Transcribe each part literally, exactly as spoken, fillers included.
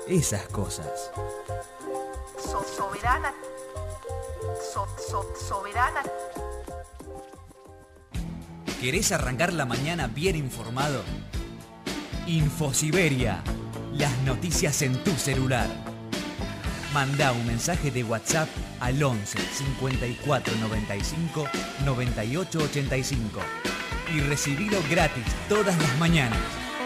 esas cosas. So, soberana. So, so, soberana. ¿Querés arrancar la mañana bien informado? InfoSiberia, las noticias en tu celular. Mandá un mensaje de WhatsApp al once cincuenta y cuatro noventa y cinco noventa y ocho ochenta y cinco y recibilo gratis todas las mañanas.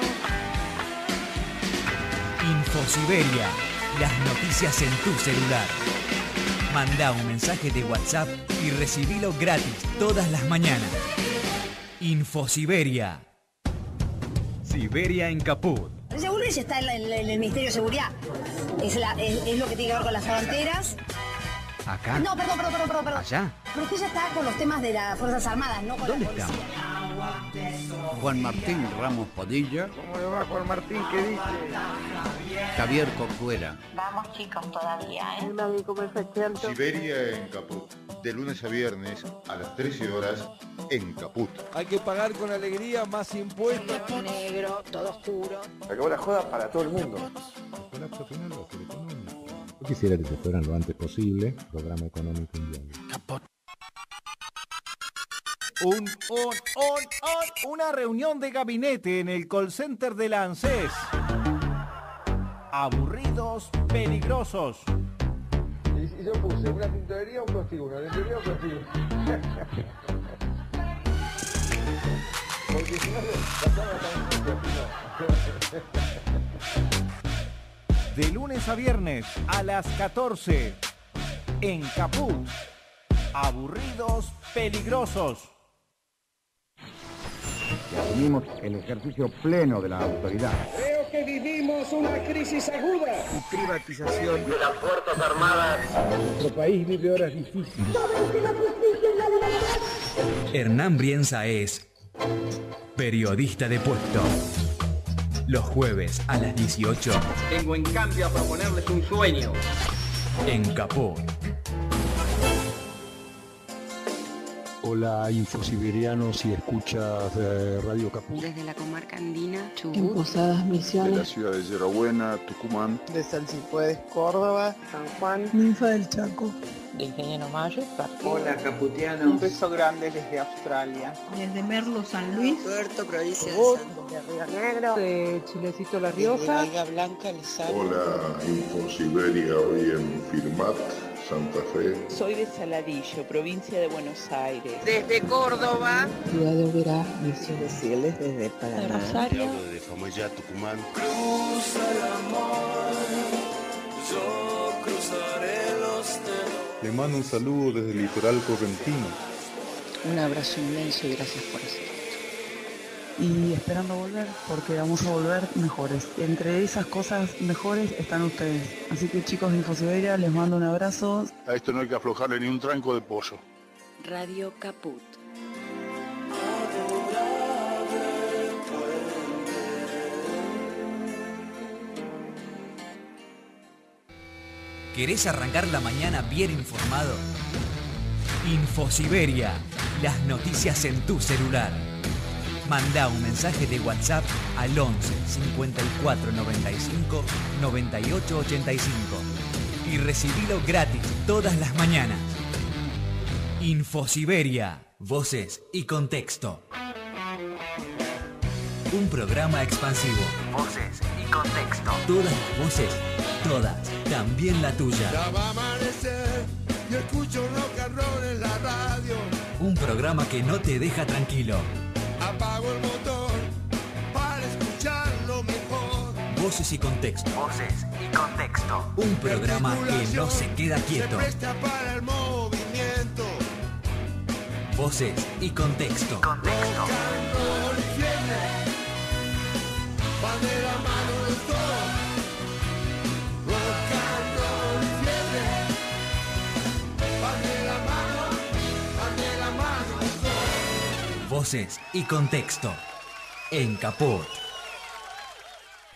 InfoSiberia, las noticias en tu celular. Mandá un mensaje de WhatsApp y recibilo gratis todas las mañanas. InfoSiberia. Siberia en Caput. La Bullrich está en, en, en el Ministerio de Seguridad. Es, la, es, es lo que tiene que ver con las fronteras. ¿Acá? No, perdón, perdón, perdón, perdón. ¿Allá? Pero usted ya está con los temas de las Fuerzas Armadas, no con ¿Dónde la policía. está? Juan Martín Ramos Padilla. ¿Cómo le va, Juan Martín? ¿Qué dice? Javier Corcuera. Vamos, chicos, todavía, ¿eh? Siberia en Caput. De lunes a viernes a las trece horas en Caput. Hay que pagar con alegría más impuestos. Negro, todo oscuro. Acabó la joda para todo el mundo. El colapso final va a ser económico. Yo quisiera que se fueran lo antes posible, programa económico inviable. Un, un, un, un, una reunión de gabinete en el call center de la ANSES. Aburridos, peligrosos. Y yo puse una tintorería o un prostíbulo. ¿Una tintorería o un prostíbulo? Porque si no, la cama está en De lunes a viernes a las catorce. En Caput. Aburridos, peligrosos. Y asumimos el ejercicio pleno de la autoridad. Creo que vivimos una crisis aguda. Y privatización de las Fuerzas Armadas. Nuestro país vive horas difíciles. Hernán Brienza es periodista de puesto. Los jueves a las dieciocho. Vengo en cambio a proponerles un sueño. En Caput. Hola, infosiberianos y escuchas de Radio Caput. Desde la comarca andina, Chubut. En Posadas Misiones. De la ciudad de Yerabuena, Tucumán. De Salsipuedes, Córdoba, San Juan. Ninfa del Chaco. De Ingeniero Mayo. Hola, caputianos. Un beso grande desde Australia. Desde Merlo, San Luis. Puerto, provincia de San Río Negro. De Chilecito, La Rioja. De Bahía Blanca, Les Hablo. Hola, Infosiberia, hoy en Firmat, Santa Fe. Soy de Saladillo, provincia de Buenos Aires. Desde Córdoba. Ciudad de Oberá, Misiones. Ciales desde Paraná. De Rosario. De Fomayá, Tucumán. Cruza el amor, yo cruzaré los dedos. Le mando un saludo desde el litoral correntino. Un abrazo inmenso y gracias por eso. Y esperando volver, porque vamos a volver mejores. Entre esas cosas mejores están ustedes. Así que chicos de InfoSiberia, les mando un abrazo. A esto no hay que aflojarle ni un tranco de pollo. Radio Caput. ¿Querés arrancar la mañana bien informado? InfoSiberia, las noticias en tu celular. Mandá un mensaje de WhatsApp al once cincuenta y cuatro noventa y cinco noventa y ocho ochenta y cinco y recibilo gratis todas las mañanas. InfoSiberia, voces y contexto. Un programa expansivo. Voces y contexto. Todas las voces, todas, también la tuya. Ya va a amanecer y escucho rock and roll en la radio. Un programa que no te deja tranquilo. Apago el motor para escucharlo mejor. Voces y contexto. Voces y contexto. Un programa que no se queda quieto. Se presta para el movimiento. Voces y contexto. Contexto. Rock and roll y fiebre van de la mano del todo. Rock and roll y fiebre van de la mano, van de la mano del todo. Voces y contexto. En Caput.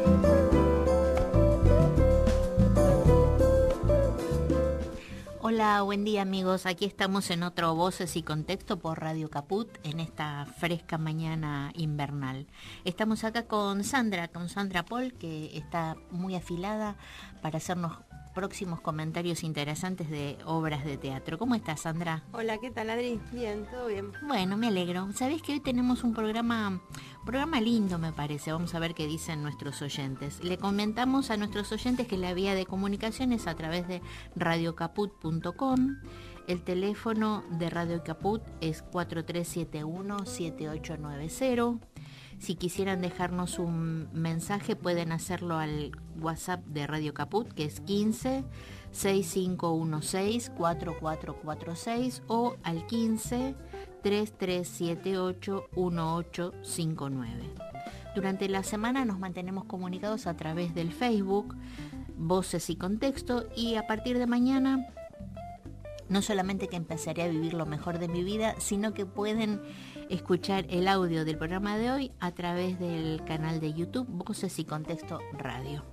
Hola, Hola, buen día amigos. Aquí estamos en otro Voces y Contexto por Radio Caput en esta fresca mañana invernal. Estamos acá con Sandra, con Sandra Paul, que está muy afilada para hacernos próximos comentarios interesantes de obras de teatro. ¿Cómo estás, Sandra? Hola, ¿qué tal, Adri? Bien, todo bien. Bueno, me alegro. Sabés que hoy tenemos un programa, programa lindo, me parece. Vamos a ver qué dicen nuestros oyentes. Le comentamos a nuestros oyentes que la vía de comunicación es a través de radio caput punto com. El teléfono de Radio Caput es cuatro tres siete uno, siete ocho nueve cero. Si quisieran dejarnos un mensaje pueden hacerlo al WhatsApp de Radio Caput, que es quince, sesenta y cinco dieciséis, cuarenta y cuatro cuarenta y seis, o al quince, treinta y tres setenta y ocho, dieciocho cincuenta y nueve. Durante la semana nos mantenemos comunicados a través del Facebook, Voces y Contexto, y a partir de mañana no solamente que empezaré a vivir lo mejor de mi vida, sino que pueden escuchar el audio del programa de hoy a través del canal de YouTube Voces y Contexto Radio.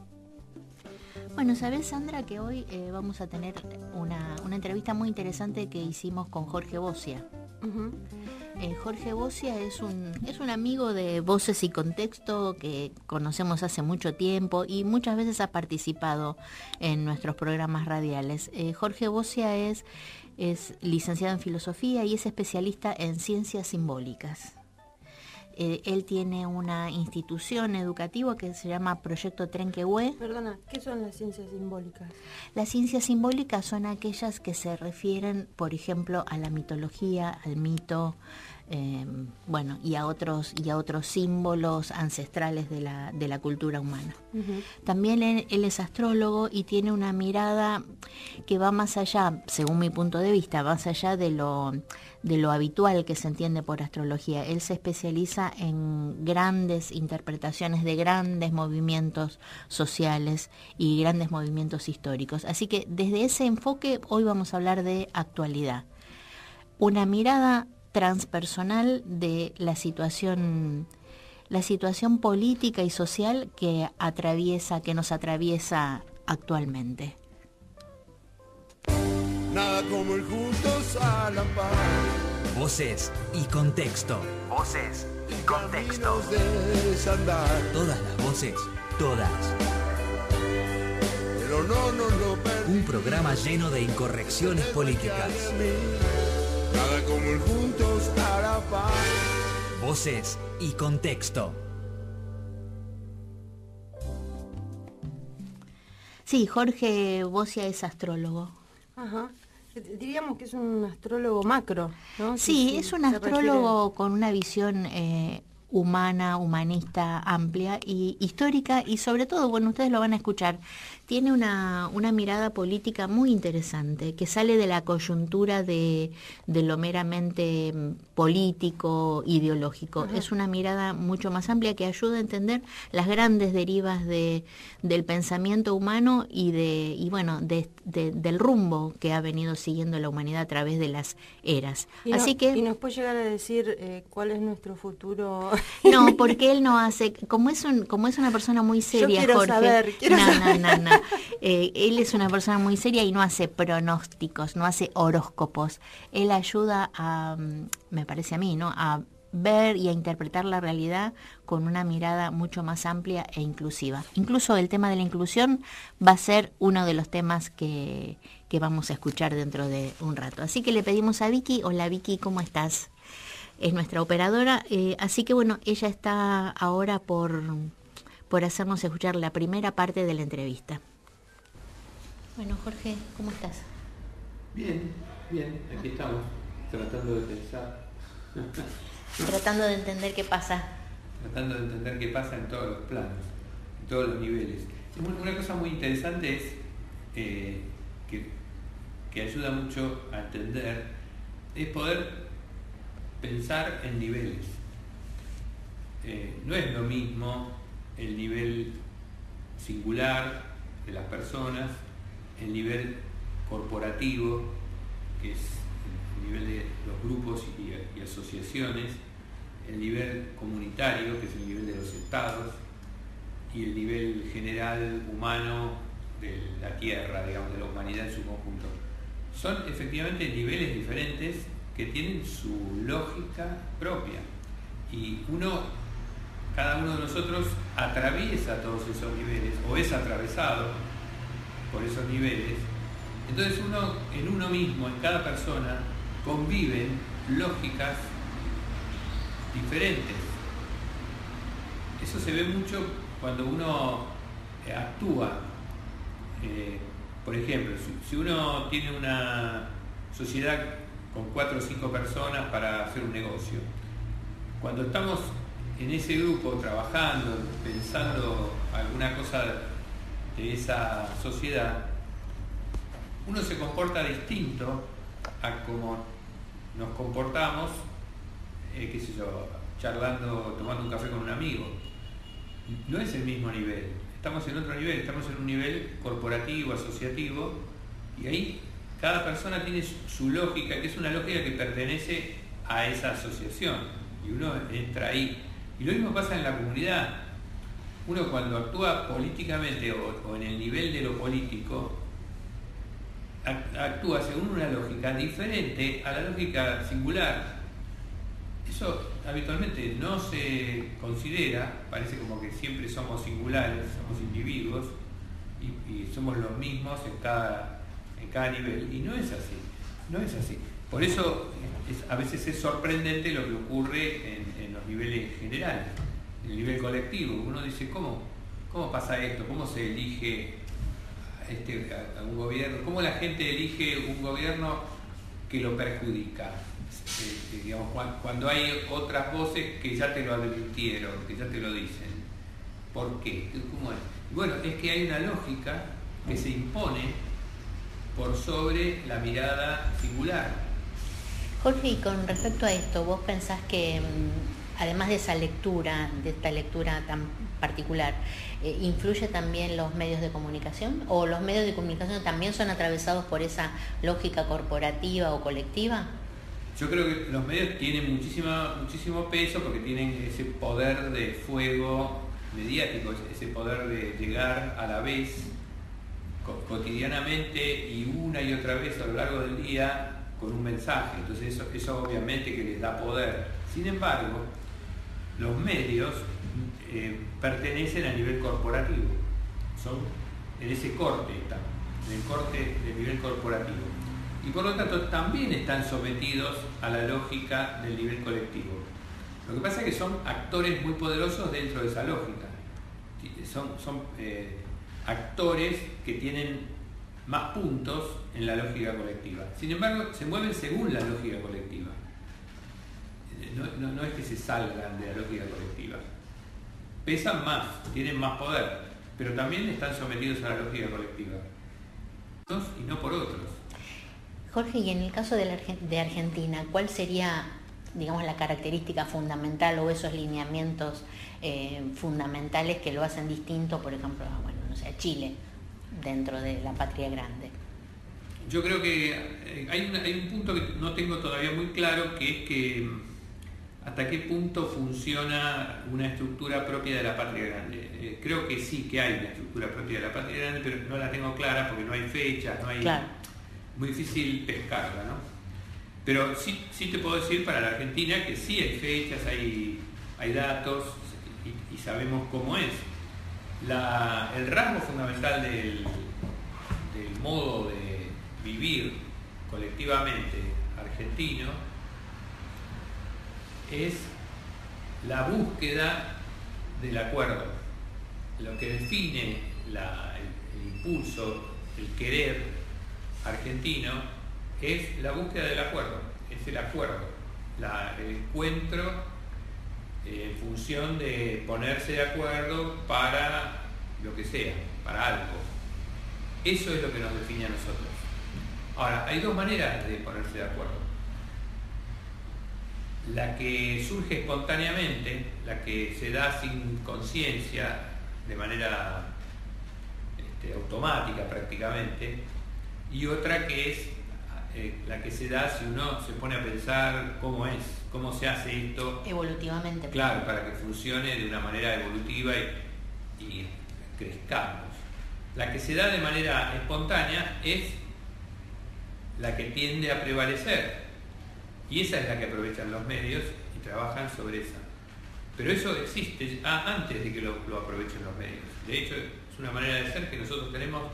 Bueno, sabés, Sandra, que hoy eh, vamos a tener una, una entrevista muy interesante que hicimos con Jorge Bocia. Uh-huh. eh, Jorge Bocia es un, es un amigo de Voces y Contexto que conocemos hace mucho tiempo y muchas veces ha participado en nuestros programas radiales. Eh, Jorge Bocia es, es licenciado en Filosofía y es especialista en Ciencias Simbólicas. Eh, él tiene una institución educativa que se llama Proyecto Trenquehue. Perdona, ¿qué son las ciencias simbólicas? Las ciencias simbólicas son aquellas que se refieren, por ejemplo, a la mitología, al mito, eh, bueno, y a otros y a otros símbolos ancestrales de la, de la cultura humana. Uh-huh. También él, él es astrólogo y tiene una mirada que va más allá, según mi punto de vista, más allá de lo de lo habitual que se entiende por astrología. Él se especializa en grandes interpretaciones de grandes movimientos sociales y grandes movimientos históricos. Así que desde ese enfoque hoy vamos a hablar de actualidad. Una mirada transpersonal de la situación, la situación política y social que atraviesa, que nos atraviesa actualmente. Nada como el juntos a la paz. Voces y Contexto. Voces y Contexto. Todas las voces, todas. Pero no, no, no, un programa lleno de incorrecciones políticas. Nada como el juntos a la paz. Voces y Contexto. Sí, Jorge Bocia es astrólogo. Ajá. Diríamos que es un astrólogo macro, ¿no? Sí, sí es un astrólogo refiere... con una visión eh, humana, humanista, amplia y histórica y sobre todo, bueno, ustedes lo van a escuchar, tiene una, una mirada política muy interesante que sale de la coyuntura de, de lo meramente político, ideológico. Uh-huh. Es una mirada mucho más amplia que ayuda a entender las grandes derivas de, del pensamiento humano y, de, y bueno, de, de, del rumbo que ha venido siguiendo la humanidad a través de las eras. Y Así no, que, ¿Y nos puede llegar a decir eh, cuál es nuestro futuro? No, porque él no hace, como es un, como es una persona muy seria, Yo quiero Jorge. Saber, quiero no, saber. no, no, no. Eh, él es una persona muy seria y no hace pronósticos, no hace horóscopos. Él ayuda a, me parece a mí, ¿no? A ver y a interpretar la realidad con una mirada mucho más amplia e inclusiva. Incluso el tema de la inclusión va a ser uno de los temas que, que vamos a escuchar dentro de un rato. Así que le pedimos a Vicky. Hola Vicky, ¿cómo estás? Es nuestra operadora, eh, así que bueno, ella está ahora por, por hacernos escuchar la primera parte de la entrevista. Bueno, Jorge, ¿cómo estás? Bien, bien, aquí estamos, tratando de pensar. Tratando de entender qué pasa. Tratando de entender qué pasa en todos los planos, en todos los niveles. Una cosa muy interesante es eh, que, que ayuda mucho a entender, es poder pensar en niveles. Eh, no es lo mismo el nivel singular de las personas, el nivel corporativo, que es el nivel de los grupos y, y asociaciones, el nivel comunitario, que es el nivel de los estados, y el nivel general humano de la tierra, digamos, de la humanidad en su conjunto. son efectivamente niveles diferentes que tienen su lógica propia. Y uno, cada uno de nosotros atraviesa todos esos niveles, o es atravesado por esos niveles. Entonces uno, en uno mismo, en cada persona, conviven lógicas diferentes. Eso se ve mucho cuando uno eh, actúa. Eh, por ejemplo, si, si uno tiene una sociedad con cuatro o cinco personas para hacer un negocio, cuando estamos en ese grupo trabajando, pensando alguna cosa de esa sociedad, uno se comporta distinto a como nos comportamos, eh, qué sé yo, charlando, tomando un café con un amigo. No es el mismo nivel, estamos en otro nivel, estamos en un nivel corporativo, asociativo, y ahí cada persona tiene su lógica, que es una lógica que pertenece a esa asociación, y uno entra ahí. Y lo mismo pasa en la comunidad. Uno cuando actúa políticamente o, o en el nivel de lo político, actúa según una lógica diferente a la lógica singular. Eso habitualmente no se considera, parece como que siempre somos singulares, somos individuos y, y somos los mismos en cada, en cada nivel, y no es así, no es así. Por eso es, a veces es sorprendente lo que ocurre en, en los niveles generales, en el nivel colectivo. Uno dice, ¿cómo, cómo pasa esto? ¿Cómo se elige este, a, a un gobierno? ¿Cómo la gente elige un gobierno que lo perjudica? Eh, digamos, cuando, cuando hay otras voces que ya te lo advirtieron, que ya te lo dicen. ¿Por qué? ¿Cómo es? Bueno, es que hay una lógica que se impone por sobre la mirada singular. Jorge, y con respecto a esto, ¿vos pensás que además de esa lectura, de esta lectura tan particular, eh, influye también los medios de comunicación? ¿O los medios de comunicación también son atravesados por esa lógica corporativa o colectiva? Yo creo que los medios tienen muchísima, muchísimo peso porque tienen ese poder de fuego mediático, ese poder de llegar a la vez cotidianamente y una y otra vez a lo largo del día con un mensaje. Entonces eso, eso obviamente que les da poder. Sin embargo, los medios eh, pertenecen a nivel corporativo, son en ese corte, están, en el corte del nivel corporativo. Y por lo tanto también están sometidos a la lógica del nivel colectivo. Lo que pasa es que son actores muy poderosos dentro de esa lógica. Son, son eh, actores que tienen más puntos en la lógica colectiva. Sin embargo, se mueven según la lógica colectiva. No, no, no es que se salgan de la lógica colectiva. Pesan más, tienen más poder, pero también están sometidos a la lógica colectiva. Y no por otros. Jorge, y en el caso de, la Arge- de Argentina, ¿cuál sería, digamos, la característica fundamental o esos lineamientos eh, fundamentales que lo hacen distinto, por ejemplo, a, bueno, no sé, a Chile, dentro de la patria grande? Yo creo que hay, una, hay un punto que no tengo todavía muy claro, que es que hasta qué punto funciona una estructura propia de la patria grande. Eh, creo que sí que hay una estructura propia de la patria grande, pero no la tengo clara porque no hay fechas, no hay... Claro. Muy difícil pescarla, ¿no? Pero sí, sí te puedo decir para la Argentina que sí hay fechas, hay, hay datos y, y sabemos cómo es. La, el rasgo fundamental del, del modo de vivir colectivamente argentino es la búsqueda del acuerdo. Lo que define la, el, el impulso, el querer argentino es la búsqueda del acuerdo, es el acuerdo, la, el encuentro eh, en función de ponerse de acuerdo para lo que sea, para algo. Eso es lo que nos define a nosotros. Ahora, hay dos maneras de ponerse de acuerdo. La que surge espontáneamente, la que se da sin conciencia, de manera este, automática prácticamente, y otra que es eh, la que se da si uno se pone a pensar cómo es, cómo se hace esto. Evolutivamente. Claro, para que funcione de una manera evolutiva y, y crezcamos. La que se da de manera espontánea es la que tiende a prevalecer. Y esa es la que aprovechan los medios y trabajan sobre esa. Pero eso existe ah, antes de que lo, lo aprovechen los medios. De hecho, es una manera de ser que nosotros tenemos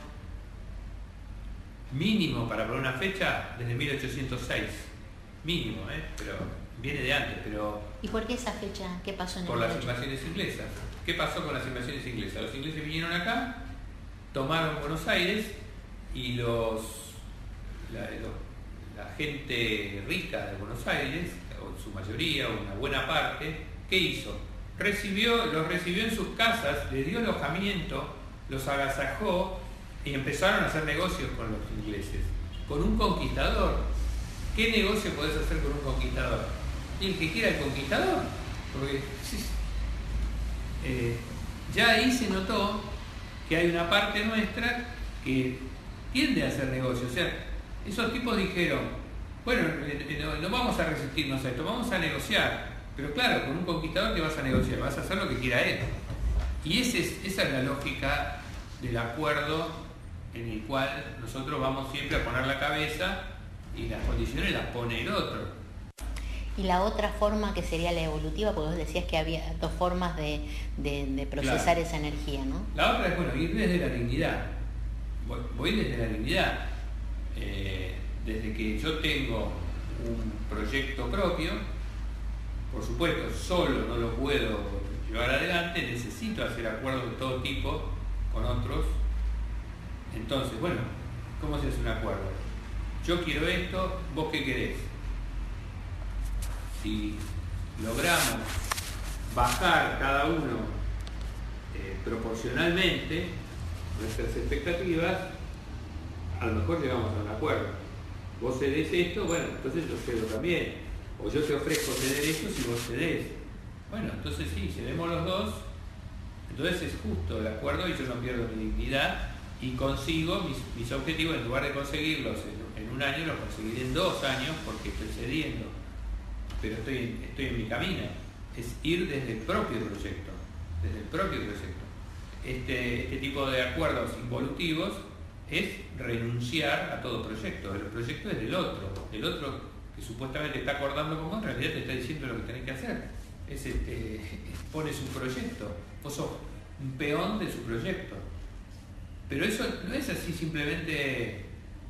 mínimo para poner una fecha desde mil ochocientos seis. Mínimo, ¿eh? Pero viene de antes. Pero ¿Y por qué esa fecha? ¿Qué pasó en el por las derecho? invasiones inglesas. ¿Qué pasó con las invasiones inglesas? Los ingleses vinieron acá, tomaron Buenos Aires y los, la, los, la gente rica de Buenos Aires, o en su mayoría, o una buena parte, ¿qué hizo? Recibió, los recibió en sus casas, les dio alojamiento, los agasajó y empezaron a hacer negocios con los ingleses. Con un conquistador. ¿Qué negocio podés hacer con un conquistador? Y el que quiera el conquistador. Porque eh, ya ahí se notó que hay una parte nuestra que tiende a hacer negocios. O sea, esos tipos dijeron, bueno, no, no vamos a resistirnos a esto, vamos a negociar. Pero claro, con un conquistador que vas a negociar, vas a hacer lo que quiera él. Y ese es, esa es la lógica del acuerdo en el cual nosotros vamos siempre a poner la cabeza y las condiciones las pone el otro. Y la otra forma que sería la evolutiva, porque vos decías que había dos formas de, de, de procesar claro. esa energía, ¿no? La otra es, bueno, ir desde la dignidad. Voy, voy desde la dignidad. Eh, desde que yo tengo un proyecto propio, por supuesto, solo no lo puedo llevar adelante, necesito hacer acuerdos de todo tipo con otros. Entonces, bueno, ¿cómo se hace un acuerdo? Yo quiero esto, ¿vos qué querés? Si logramos bajar cada uno eh, proporcionalmente nuestras expectativas, a lo mejor llegamos a un acuerdo. Vos cedés esto, bueno, entonces yo cedo también. O yo te ofrezco ceder esto si vos cedés. Bueno, entonces sí, cedemos los dos, entonces es justo el acuerdo y yo no pierdo mi dignidad y consigo mis, mis objetivos. En lugar de conseguirlos en, en un año, los conseguiré en dos años porque estoy cediendo. Pero estoy en, estoy en mi camino. Es ir desde el propio proyecto, desde el propio proyecto. Este, este tipo de acuerdos involutivos es renunciar a todo proyecto. El proyecto es del otro. El otro que supuestamente está acordando con vos, en realidad te está diciendo lo que tenés que hacer. Es este, pone su proyecto. Vos sos un peón de su proyecto. Pero eso no es así simplemente,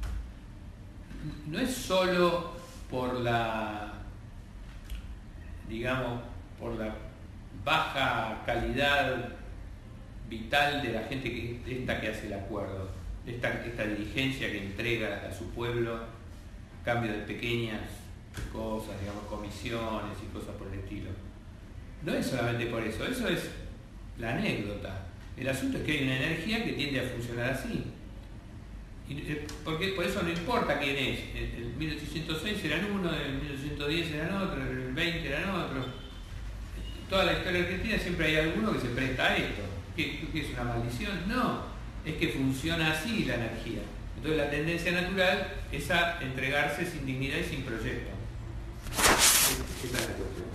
no es solo por la, digamos, por la baja calidad vital de la gente que esta que hace el acuerdo, esta, esta dirigencia que entrega a su pueblo a cambio de pequeñas cosas, digamos, comisiones y cosas por el estilo. No es solamente por eso, eso es la anécdota. El asunto es que hay una energía que tiende a funcionar así. Y, porque por eso no importa quién es. En el mil ochocientos seis eran uno, en el mil ochocientos diez eran otro, en el veinte eran otros. En toda la historia argentina siempre hay alguno que se presta a esto. ¿Qué, qué es una maldición? No, es que funciona así la energía. Entonces la tendencia natural es a entregarse sin dignidad y sin proyecto. Esa es la cuestión.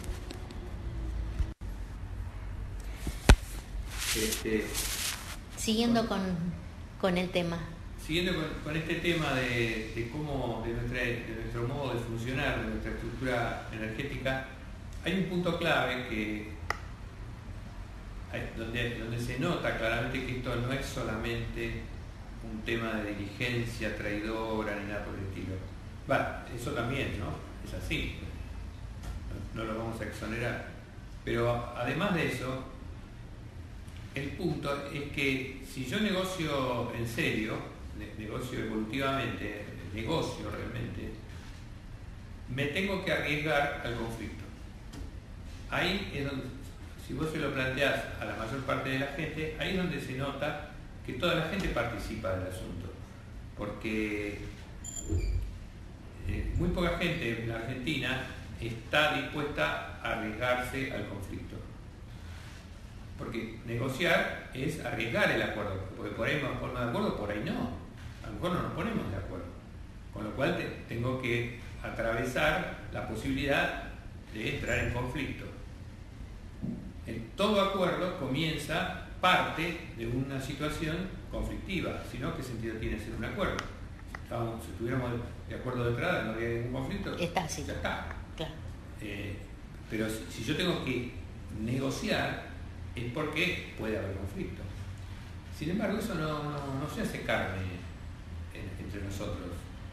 Este, Siguiendo con, con el tema. Siguiendo con, con este tema de, de cómo, de, nuestra, de nuestro modo de funcionar, de nuestra estructura energética, hay un punto clave que hay, donde, donde se nota claramente que esto no es solamente un tema de diligencia traidora ni nada por el estilo. Va, eso también, ¿no? Es así. No, no lo vamos a exonerar. Pero además de eso, el punto es que si yo negocio en serio, negocio evolutivamente, negocio realmente, me tengo que arriesgar al conflicto. Ahí es donde, si vos se lo planteás a la mayor parte de la gente, ahí es donde se nota que toda la gente participa del asunto. Porque eh, muy poca gente en la Argentina está dispuesta a arriesgarse al conflicto. Porque negociar es arriesgar el acuerdo, porque por ahí nos ponemos de acuerdo, por ahí no. A lo mejor no nos ponemos de acuerdo. Con lo cual te, tengo que atravesar la posibilidad de entrar en conflicto. En todo acuerdo comienza parte de una situación conflictiva, si no, ¿qué sentido tiene ser un acuerdo? estábamos, si estuviéramos de acuerdo de entrada, no había ningún conflicto. Está, sí. Ya está. Claro. Eh, pero si, si yo tengo que negociar, es porque puede haber conflicto. Sin embargo, eso no, no, no se hace carne en, entre nosotros.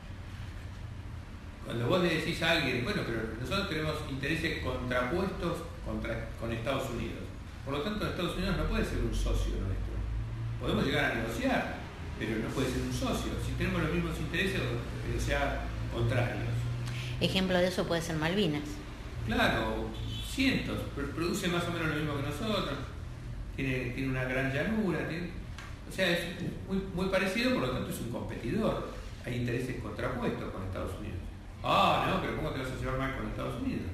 Cuando vos le decís a alguien, bueno, pero nosotros tenemos intereses contrapuestos contra, con Estados Unidos. Por lo tanto, Estados Unidos no puede ser un socio nuestro. Podemos llegar a negociar, pero no puede ser un socio. Si tenemos los mismos intereses, o sea, contrarios. Ejemplo de eso puede ser Malvinas. Claro, cientos. Produce más o menos lo mismo que nosotros. Tiene, tiene una gran llanura. Tiene, o sea, es muy, muy parecido, por lo tanto es un competidor. Hay intereses contrapuestos con Estados Unidos. Ah, no, pero ¿cómo te vas a llevar mal con Estados Unidos?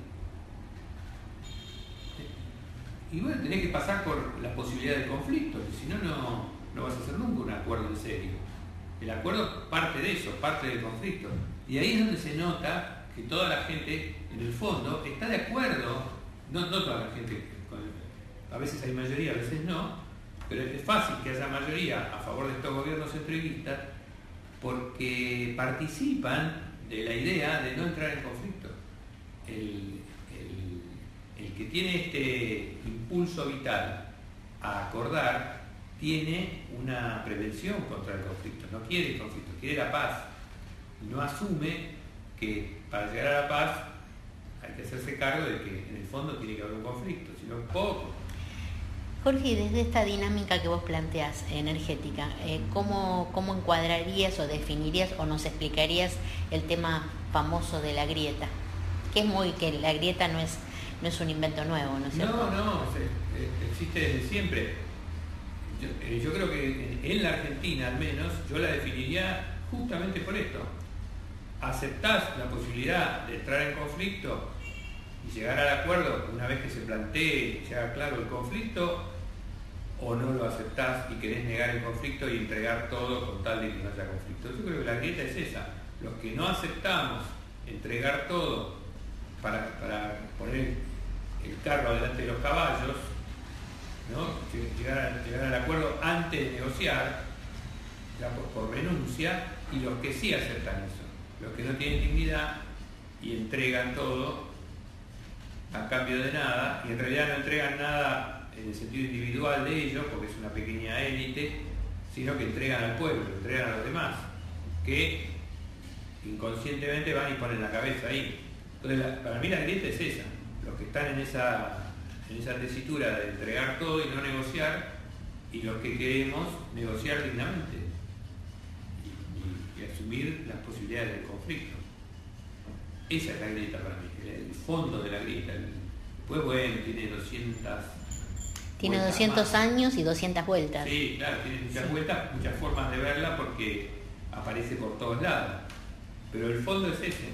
Y bueno, tenés que pasar por la posibilidad de conflicto, si no, no, no vas a hacer nunca un acuerdo en serio. El acuerdo parte de eso, parte del conflicto. Y ahí es donde se nota que toda la gente, en el fondo, está de acuerdo, no, no toda la gente, a veces hay mayoría, a veces no, pero es fácil que haya mayoría a favor de estos gobiernos centralistas porque participan de la idea de no entrar en conflicto. El, el, el que tiene este impulso vital a acordar tiene una prevención contra el conflicto, no quiere el conflicto, quiere la paz. No asume que para llegar a la paz hay que hacerse cargo de que en el fondo tiene que haber un conflicto, sino poco. Jorge, desde esta dinámica que vos planteás, energética, eh, ¿cómo, ¿cómo encuadrarías o definirías o nos explicarías el tema famoso de la grieta? Que es muy, que la grieta no es, no es un invento nuevo, ¿no es cierto? No, no, se, existe desde siempre. Yo, eh, yo creo que en, en la Argentina, al menos, yo la definiría justamente por esto. Aceptás la posibilidad de entrar en conflicto y llegar al acuerdo una vez que se plantee, se haga claro el conflicto, o no lo aceptás y querés negar el conflicto y entregar todo con tal de que no haya conflicto. Yo creo que la grieta es esa. Los que no aceptamos entregar todo para, para poner el carro delante de los caballos, ¿no? llegar, a, llegar al acuerdo antes de negociar, ya por, por renuncia, y los que sí aceptan eso, los que no tienen dignidad y entregan todo a cambio de nada, y en realidad no entregan nada en el sentido individual de ellos, porque es una pequeña élite, sino que entregan al pueblo, entregan a los demás, que inconscientemente van y ponen la cabeza ahí. Entonces, la, para mí la grieta es esa, los que están en esa, en esa tesitura de entregar todo y no negociar, y los que queremos negociar dignamente y, y, y asumir las posibilidades del conflicto. Esa es la grieta para mí, el fondo de la grieta. Después, bueno, tiene doscientas... Tiene doscientos años y doscientas vueltas. Sí, claro, tiene muchas sí. vueltas, muchas formas de verla porque aparece por todos lados. Pero el fondo es ese.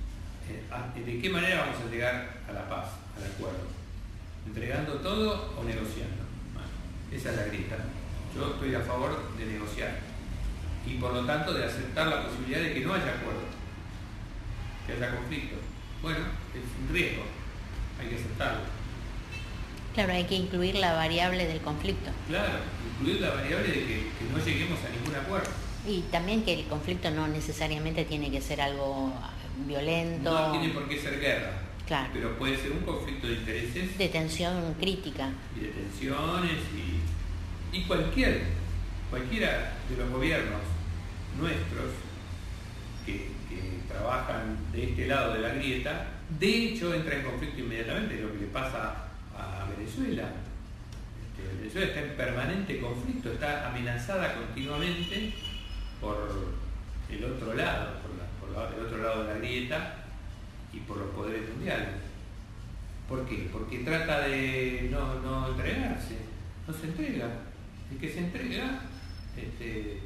¿De qué manera vamos a llegar a la paz, al acuerdo? ¿Entregando todo o negociando? Bueno, esa es la grieta. Yo estoy a favor de negociar y por lo tanto de aceptar la posibilidad de que no haya acuerdo, que haya conflicto. Bueno, es un riesgo, hay que aceptarlo. Claro, hay que incluir la variable del conflicto. Claro, incluir la variable de que, que no lleguemos a ningún acuerdo. Y también que el conflicto no necesariamente tiene que ser algo violento. No tiene por qué ser guerra. Claro. Pero puede ser un conflicto de intereses. De tensión crítica. Y de tensiones y, y cualquier, cualquiera de los gobiernos nuestros que, que trabajan de este lado de la grieta, de hecho entra en conflicto inmediatamente, es lo que le pasa a Venezuela. Este, Venezuela está en permanente conflicto, está amenazada continuamente por el otro lado, por, la, por la, el otro lado de la grieta y por los poderes mundiales. ¿Por qué? Porque trata de no, no entregarse, no se entrega. El que se entrega este,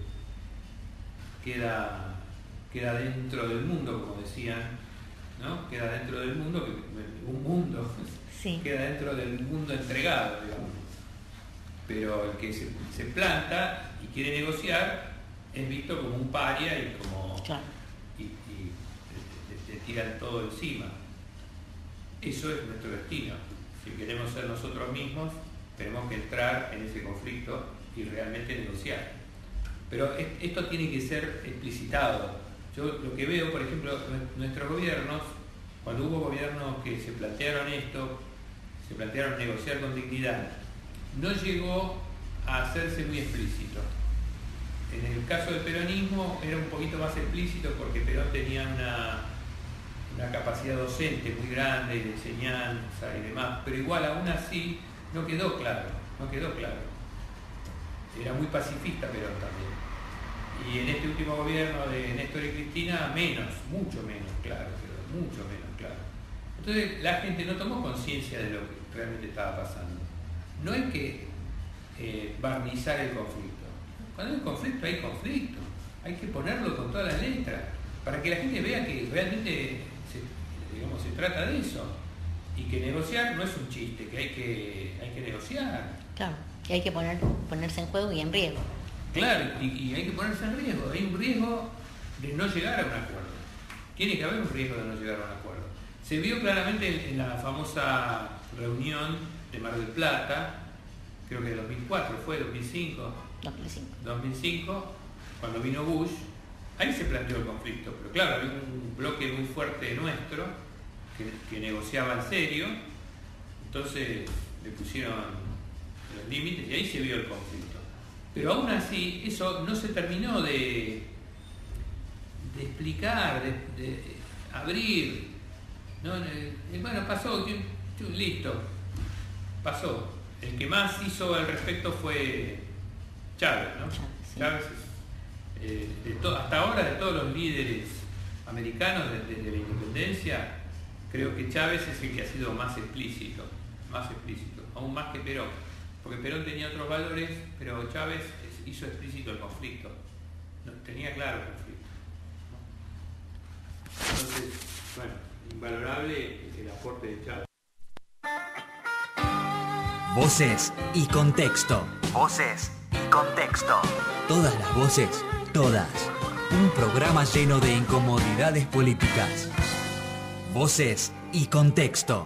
queda, queda dentro del mundo, como decían, ¿no? Queda dentro del mundo, un mundo. Sí. Queda dentro del mundo entregado, digamos. Pero el que se, se planta y quiere negociar es visto como un paria y como claro. y, y le, le tiran todo encima. Eso es nuestro destino. Si queremos ser nosotros mismos, tenemos que entrar en ese conflicto y realmente negociar. pero esto tiene que ser explicitado. Yo lo que veo, por ejemplo, nuestros gobiernos, cuando hubo gobiernos que se plantearon esto, se plantearon negociar con dignidad, no llegó a hacerse muy explícito. En el caso del peronismo era un poquito más explícito porque Perón tenía una, una capacidad docente muy grande de enseñanza y demás, pero igual aún así no quedó claro, no quedó claro. Era muy pacifista Perón también. Y en este último gobierno de Néstor y Cristina, menos, mucho menos claro, pero mucho menos claro. Entonces la gente no tomó conciencia de lo que realmente estaba pasando. No hay que eh, barnizar el conflicto. Cuando hay conflicto, hay conflicto. Hay que ponerlo con todas las letras, para que la gente vea que realmente se, digamos, se trata de eso. Y que negociar no es un chiste, que hay que, hay que negociar. Claro, que hay que poner, ponerse en juego y en riesgo. Claro, y, y hay que ponerse en riesgo. Hay un riesgo de no llegar a un acuerdo. Tiene que haber un riesgo de no llegar a un acuerdo. Se vio claramente en la famosa reunión de Mar del Plata, creo que de dos mil cuatro, fue dos mil cinco. dos mil cinco. dos mil cinco, cuando vino Bush, ahí se planteó el conflicto, pero claro, había un bloque muy fuerte nuestro que, que negociaba en serio, entonces le pusieron los límites y ahí se vio el conflicto. Pero aún así, eso no se terminó de, de explicar, de, de abrir. ¿No? Eh, bueno, pasó, listo, pasó. El que más hizo al respecto fue Chávez, ¿no? Chávez, sí. Chávez eh, de to, hasta ahora, de todos los líderes americanos desde, desde la independencia, creo que Chávez es el que ha sido más explícito, más explícito, aún más que Perón. Porque Perón tenía otros valores, pero Chávez hizo explícito el conflicto. No, tenía claro el conflicto. Entonces, bueno, invalorable el aporte de Chávez. Voces y contexto. Voces y contexto. Todas las voces, todas. Un programa lleno de incomodidades políticas. Voces y contexto.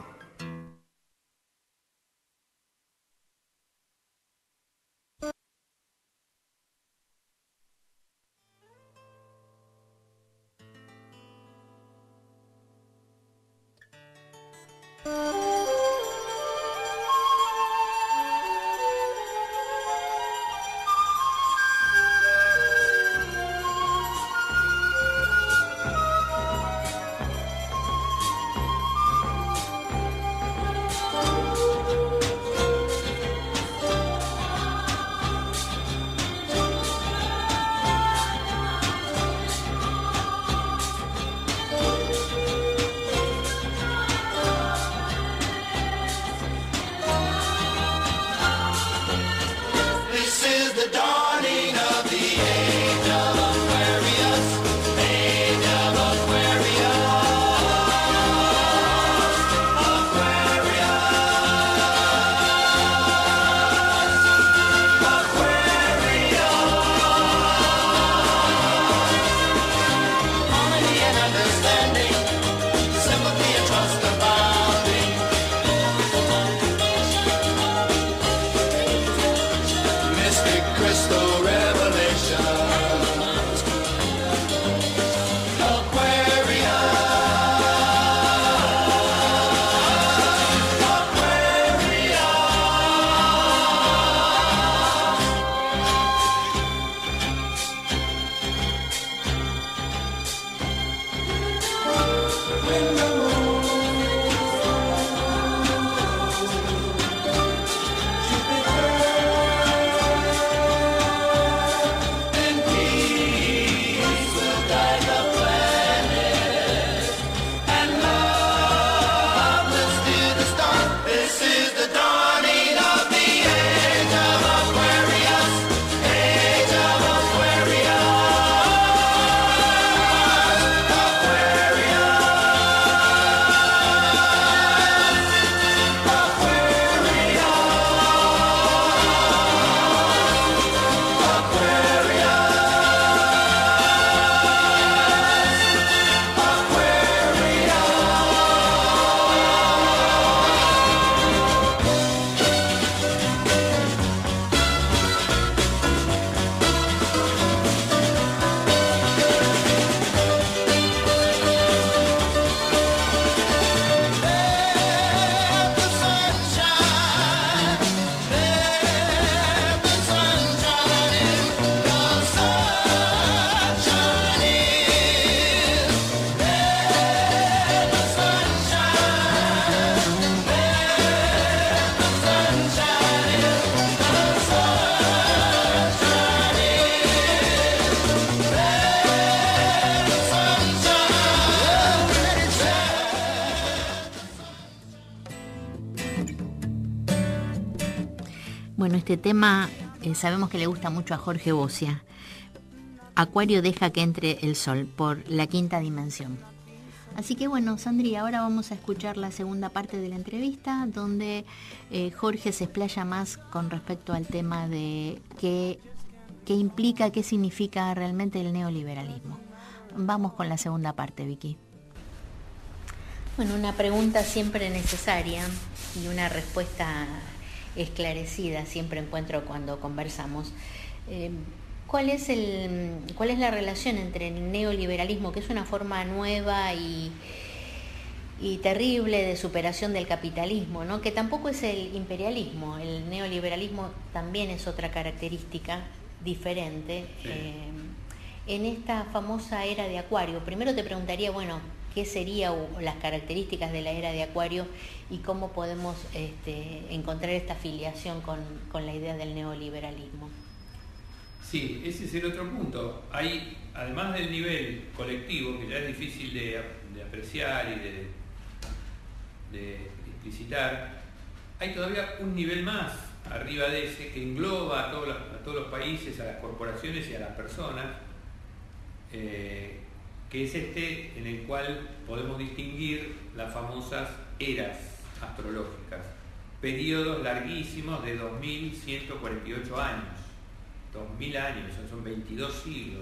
este tema eh, sabemos que le gusta mucho a Jorge Bocia. Acuario deja que entre el sol por La Quinta Dimensión. Así que bueno, Sandri, ahora vamos a escuchar la segunda parte de la entrevista, donde eh, Jorge se explaya más con respecto al tema de qué, qué implica, qué significa realmente el neoliberalismo. Vamos con la segunda parte, Vicky. Bueno, una pregunta siempre necesaria y una respuesta esclarecida siempre encuentro cuando conversamos. Eh, ¿Cuál es, el, ¿Cuál es la relación entre el neoliberalismo, que es una forma nueva y, y terrible de superación del capitalismo, ¿no? Que tampoco es el imperialismo? El neoliberalismo también es otra característica diferente. Sí. Eh, en esta famosa era de Acuario, primero te preguntaría, bueno, ¿qué serían las características de la era de Acuario y cómo podemos este, encontrar esta afiliación con, con la idea del neoliberalismo? Sí, ese es el otro punto. Hay, además del nivel colectivo, que ya es difícil de, de apreciar y de, de explicitar, hay todavía un nivel más arriba de ese que engloba a todos los, a todos los países, a las corporaciones y a las personas, eh, que es este en el cual podemos distinguir las famosas eras astrológicas, periodos larguísimos de dos mil ciento cuarenta y ocho años. dos mil años, son veintidós siglos.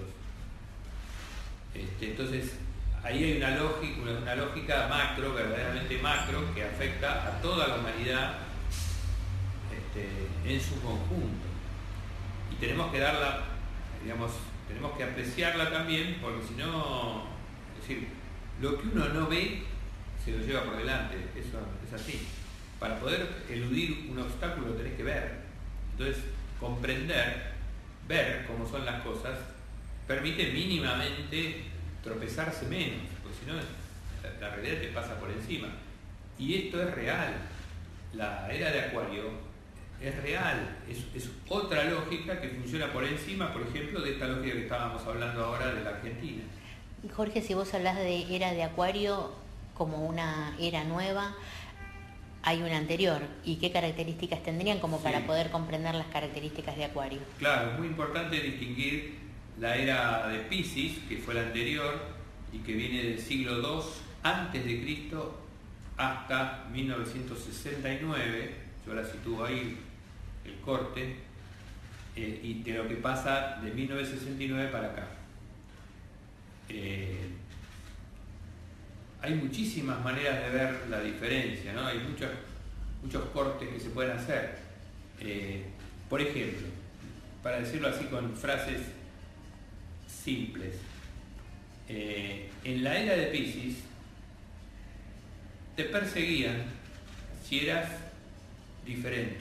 Este, entonces, ahí hay una lógica, una, una lógica macro, verdaderamente macro, que afecta a toda la humanidad este, en su conjunto. Y tenemos que darla, digamos, tenemos que apreciarla también, porque si no, es decir, lo que uno no ve, se lo lleva por delante, eso es así. Para poder eludir un obstáculo tenés que ver. Entonces, comprender, ver cómo son las cosas, permite mínimamente tropezarse menos, porque si no la, la realidad te pasa por encima. Y esto es real. La era de Acuario es real, es, es otra lógica que funciona por encima, por ejemplo, de esta lógica que estábamos hablando ahora de la Argentina. Jorge, si vos hablas de era de Acuario como una era nueva, hay una anterior, ¿y qué características tendrían como sí. para poder comprender las características de Acuario? Claro, es muy importante distinguir la era de Piscis, que fue la anterior y que viene del siglo dos antes de Cristo hasta mil novecientos sesenta y nueve, yo la sitúo ahí, el corte, eh, y de lo que pasa de mil novecientos sesenta y nueve para acá. Eh, Hay muchísimas maneras de ver la diferencia, ¿no? Hay muchos, muchos cortes que se pueden hacer. Eh, por ejemplo, para decirlo así con frases simples, eh, en la era de Piscis te perseguían si eras diferente.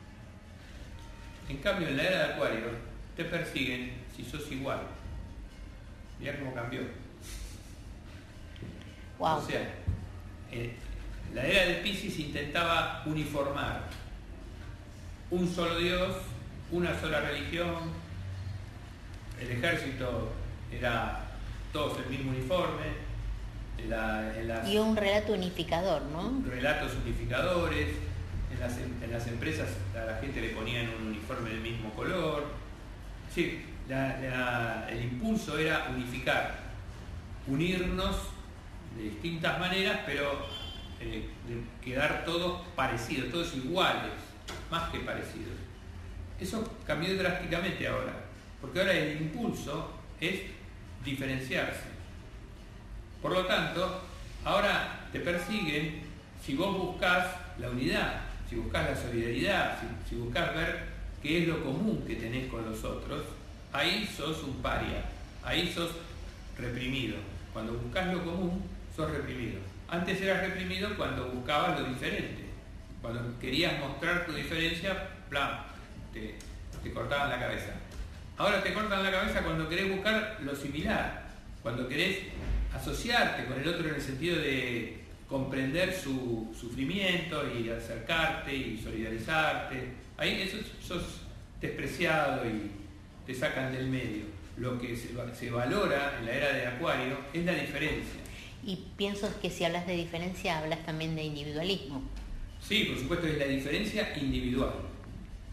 En cambio, en la era de Acuario te persiguen si sos igual. Mirá cómo cambió. Wow. O sea, eh, la era de Piscis intentaba uniformar un solo Dios, una sola religión, el ejército era todos el mismo uniforme, en la, en las, y un relato unificador, ¿no? Relatos unificadores, en las, en las empresas a la gente le ponían un uniforme del mismo color. Sí, la, la, el impulso era unificar, unirnos de distintas maneras, pero eh, de quedar todos parecidos, todos iguales, más que parecidos. Eso cambió drásticamente ahora, porque ahora el impulso es diferenciarse. Por lo tanto, ahora te persiguen si vos buscás la unidad, si buscás la solidaridad, si, si buscás ver qué es lo común que tenés con los otros, ahí sos un paria, ahí sos reprimido. Cuando buscás lo común, sos reprimido. Antes eras reprimido cuando buscabas lo diferente. Cuando querías mostrar tu diferencia, plan, te, te cortaban la cabeza. Ahora te cortan la cabeza cuando querés buscar lo similar, cuando querés asociarte con el otro en el sentido de comprender su sufrimiento y acercarte y solidarizarte. Ahí eso sos despreciado y te sacan del medio. Lo que se, se valora en la era de Acuario es la diferencia. Y pienso que si hablas de diferencia, hablas también de individualismo. Sí, por supuesto, es la diferencia individual.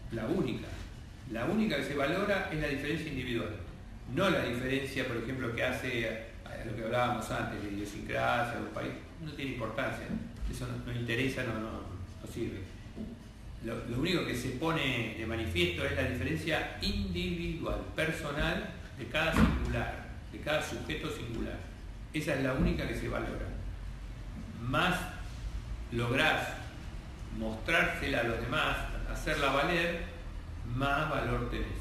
la única. La única que se valora es la diferencia individual, no la diferencia, por ejemplo, que hace a lo que hablábamos antes, de idiosincrasia de un país, no tiene importancia, eso no, no interesa, no, no, no sirve. Lo, lo único que se pone de manifiesto es la diferencia individual, personal, de cada singular, de cada sujeto singular. Esa es la única que se valora. Más lográs mostrársela a los demás, hacerla valer, más valor tenés.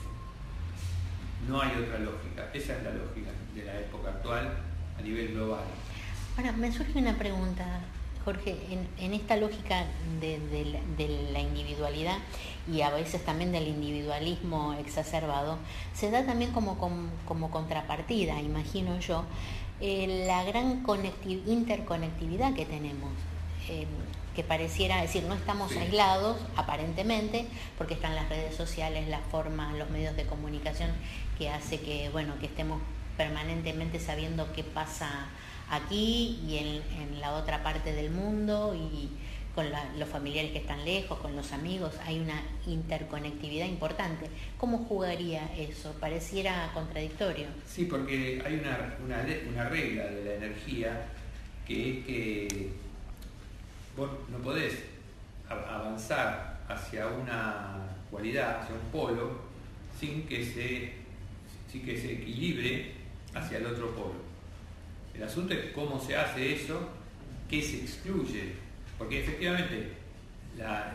No hay otra lógica. Esa es la lógica de la época actual a nivel global. Ahora, me surge una pregunta, Jorge, en, en esta lógica de, de, la, de la individualidad y a veces también del individualismo exacerbado, se da también como, como, como contrapartida, imagino yo, eh, la gran interconectividad que tenemos. Eh, que pareciera, es decir, no estamos sí. aislados aparentemente, porque están las redes sociales, las formas, los medios de comunicación que hace que, bueno, que estemos permanentemente sabiendo qué pasa aquí y en, en la otra parte del mundo, y con la, los familiares que están lejos, con los amigos, hay una interconectividad importante. ¿Cómo jugaría eso? Pareciera contradictorio. Sí, porque hay una, una, una regla de la energía, que es que vos no podés avanzar hacia una cualidad, hacia un polo, sin que se, sin que se equilibre hacia el otro polo. El asunto es cómo se hace eso, qué se excluye, porque efectivamente la,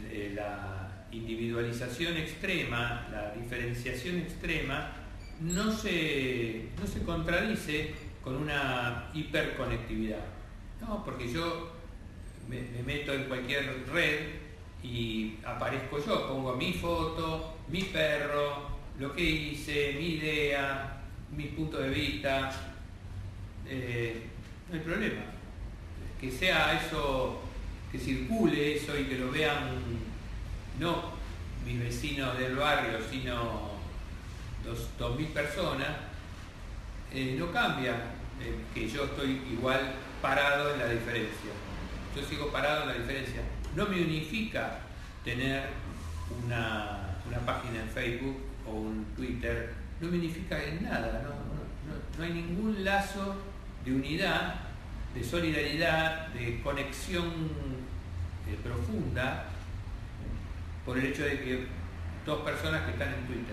la individualización extrema, la diferenciación extrema, no se, no se contradice con una hiperconectividad. No, porque yo me, me meto en cualquier red y aparezco yo, pongo mi foto, mi perro, lo que hice, mi idea, mi punto de vista. Eh, no hay problema. Que sea eso, que circule eso y que lo vean no mis vecinos del barrio, sino dos, dos mil personas, eh, no cambia eh, que yo estoy igual parado en la diferencia. Yo sigo parado en la diferencia. No me unifica tener una, una página en Facebook o un Twitter, no me unifica en nada, no, no, no, no hay ningún lazo de unidad, de solidaridad, de conexión eh, profunda por el hecho de que dos personas que están en Twitter.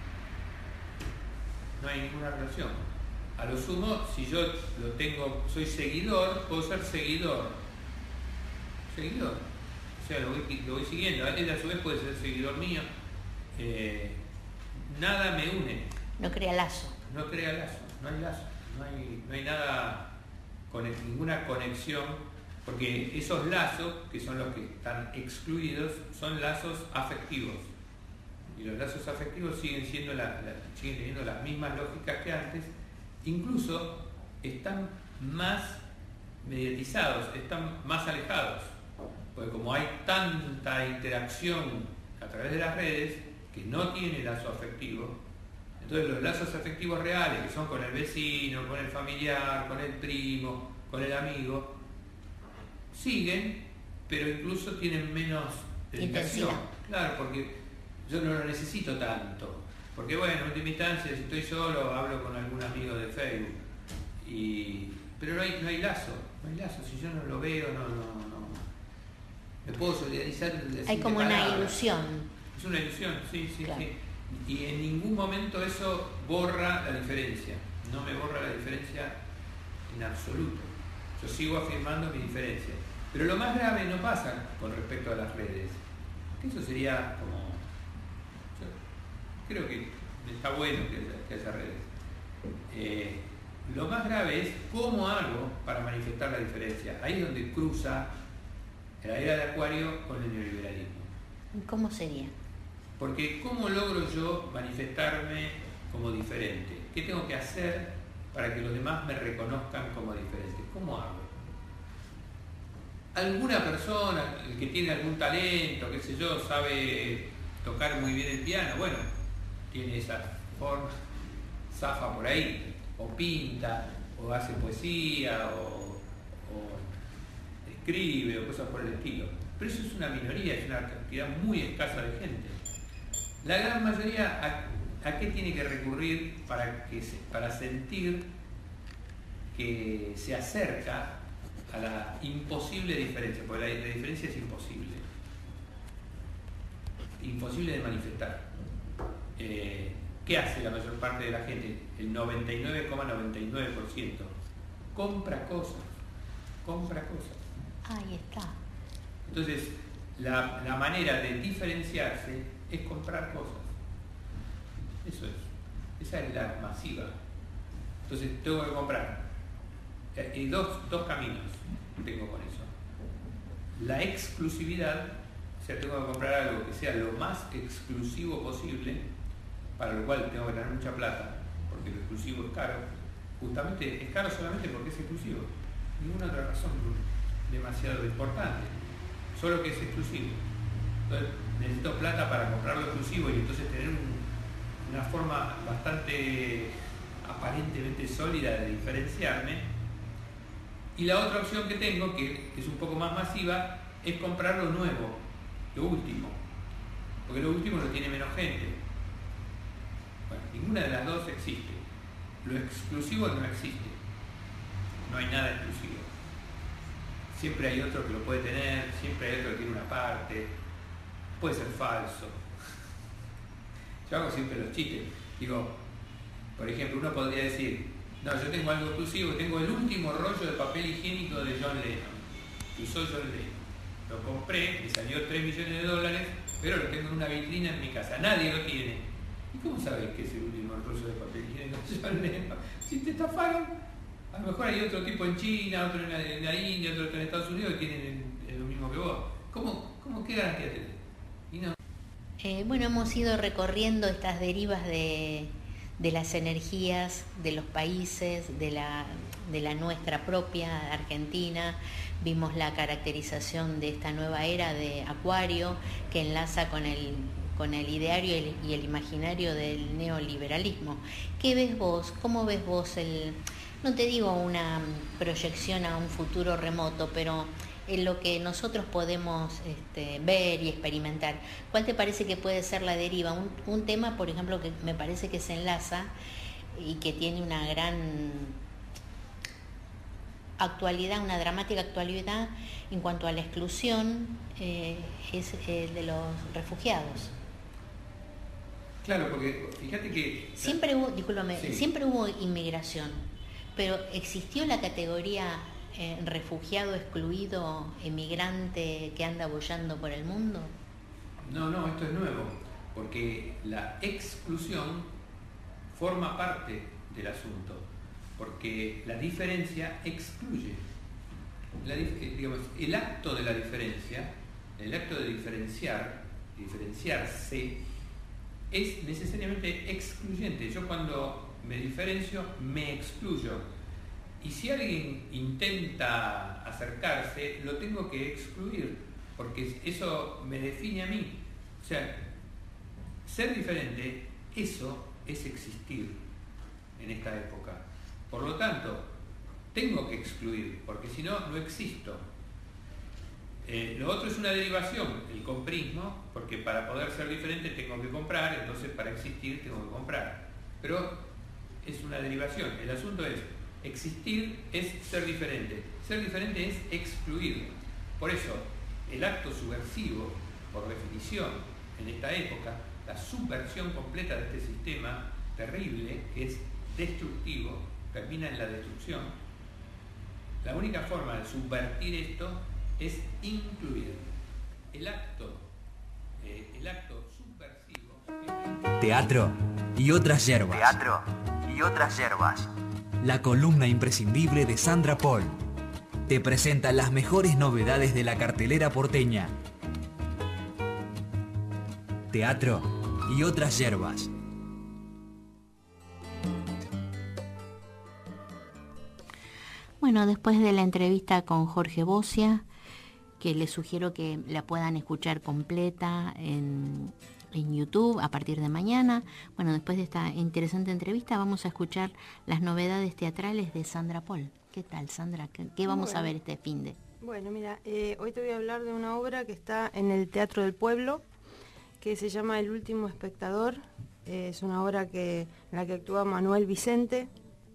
No hay ninguna relación. A lo sumo, si yo lo tengo, soy seguidor, puedo ser seguidor. Seguidor. O sea, lo voy, lo voy siguiendo. Él a su vez puede ser seguidor mío. Eh, nada me une. No crea lazo. No crea lazo, no hay lazo. No hay, no hay nada, con ninguna conexión, porque esos lazos, que son los que están excluidos, son lazos afectivos. Y los lazos afectivos siguen, siendo la, la, siguen teniendo las mismas lógicas que antes, incluso están más mediatizados, están más alejados. Porque como hay tanta interacción a través de las redes que no tiene lazo afectivo, entonces los lazos afectivos reales, que son con el vecino, con el familiar, con el primo, con el amigo, siguen, pero incluso tienen menos dedicación. Claro, porque yo no lo necesito tanto. Porque bueno, en última instancia, si estoy solo, hablo con algún amigo de Facebook. Y, pero no hay, no hay lazo, no hay lazo. Si yo no lo veo, no, no, no. Me puedo solidarizar. Hay como una ilusión. Es una ilusión, sí, sí, claro. sí. Y en ningún momento eso borra la diferencia. No me borra la diferencia en absoluto. Yo sigo afirmando mi diferencia. Pero lo más grave no pasa con respecto a las redes. Que eso sería como... Yo creo que está bueno que haya, que haya redes. Eh, lo más grave es cómo hago para manifestar la diferencia. Ahí es donde cruza la era de Acuario con el neoliberalismo. ¿Cómo sería? Porque ¿cómo logro yo manifestarme como diferente? ¿Qué tengo que hacer para que los demás me reconozcan como diferente? ¿Cómo hago? Alguna persona, el que tiene algún talento, qué sé yo, sabe tocar muy bien el piano, bueno, tiene esa forma, zafa por ahí, o pinta, o hace poesía, o, o escribe, o cosas por el estilo. Pero eso es una minoría, es una cantidad muy escasa de gente. La gran mayoría, ¿a, a qué tiene que recurrir para, que se, para sentir que se acerca a la imposible diferencia? Porque la, la diferencia es imposible. Imposible de manifestar. Eh, ¿Qué hace la mayor parte de la gente? El noventa y nueve coma noventa y nueve por ciento. Compra cosas. Compra cosas. Ahí está. Entonces, la, la manera de diferenciarse es comprar cosas. Eso es. Esa es la masiva. Entonces, tengo que comprar. Y dos, dos caminos tengo con eso. La exclusividad, o sea, tengo que comprar algo que sea lo más exclusivo posible, para lo cual tengo que tener mucha plata, porque lo exclusivo es caro. Justamente es caro solamente porque es exclusivo. Ninguna otra razón demasiado importante. Solo que es exclusivo. Entonces necesito plata para comprar lo exclusivo y entonces tener un, una forma bastante aparentemente sólida de diferenciarme. Y la otra opción que tengo, que es un poco más masiva, es comprar lo nuevo, lo último. Porque lo último lo tiene menos gente. Bueno, ninguna de las dos existe. Lo exclusivo no existe. No hay nada exclusivo. Siempre hay otro que lo puede tener, siempre hay otro que tiene una parte. Puede ser falso. Yo hago siempre los chistes. Digo, por ejemplo, uno podría decir, no, yo tengo algo exclusivo, tengo el último rollo de papel higiénico de John Lennon. Y soy John Lennon. Lo compré, me salió tres millones de dólares, pero lo tengo en una vitrina en mi casa. Nadie lo tiene. ¿Y cómo sabes que es el último rollo de papel higiénico de John Lennon? Si te estafaron, a lo mejor hay otro tipo en China, otro en la, en la India, otro en Estados Unidos que tienen el, el, lo mismo que vos. ¿Cómo, cómo qué garantía tenés? Y no. Eh, bueno, hemos ido recorriendo estas derivas de, de las energías de los países, de la, de la nuestra propia, Argentina. Vimos la caracterización de esta nueva era de Acuario que enlaza con el, con el ideario y el, y el imaginario del neoliberalismo. ¿Qué ves vos? ¿Cómo ves vos el, no te digo una proyección a un futuro remoto, pero en lo que nosotros podemos este, ver y experimentar? ¿Cuál te parece que puede ser la deriva? Un, un tema, por ejemplo, que me parece que se enlaza y que tiene una gran actualidad, una dramática actualidad en cuanto a la exclusión, eh, es el de los refugiados. Claro, porque fíjate que... Siempre hubo, discúlpame, sí. siempre hubo inmigración, pero ¿existió la categoría eh, refugiado, excluido, emigrante que anda boyando por el mundo? No, no, esto es nuevo, porque la exclusión forma parte del asunto, porque la diferencia excluye. La, digamos, el acto de la diferencia, el acto de diferenciar, diferenciarse, es necesariamente excluyente. Yo cuando me diferencio, me excluyo. Y si alguien intenta acercarse, lo tengo que excluir, porque eso me define a mí. O sea, ser diferente, eso es existir en esta época. Por lo tanto, tengo que excluir, porque si no, no existo. Eh, lo otro es una derivación, el comprismo, porque para poder ser diferente tengo que comprar, entonces para existir tengo que comprar. Pero es una derivación. El asunto es, existir es ser diferente. Ser diferente es excluir. Por eso, el acto subversivo, por definición, en esta época, la subversión completa de este sistema terrible, que es destructivo, termina en la destrucción. La única forma de subvertir esto es incluir el acto, eh, el acto subversivo. Teatro y otras hierbas. Teatro y otras hierbas. La columna imprescindible de Sandra Paul te presenta las mejores novedades de la cartelera porteña. Teatro y otras hierbas. Bueno, después de la entrevista con Jorge Bocia, que les sugiero que la puedan escuchar completa en, en YouTube a partir de mañana. Bueno, después de esta interesante entrevista vamos a escuchar las novedades teatrales de Sandra Paul. ¿Qué tal, Sandra? ¿Qué, qué vamos bueno. a ver este finde? Bueno, mira, eh, hoy te voy a hablar de una obra que está en el Teatro del Pueblo, que se llama El último espectador. Eh, es una obra que, en la que actúa Manuel Vicente.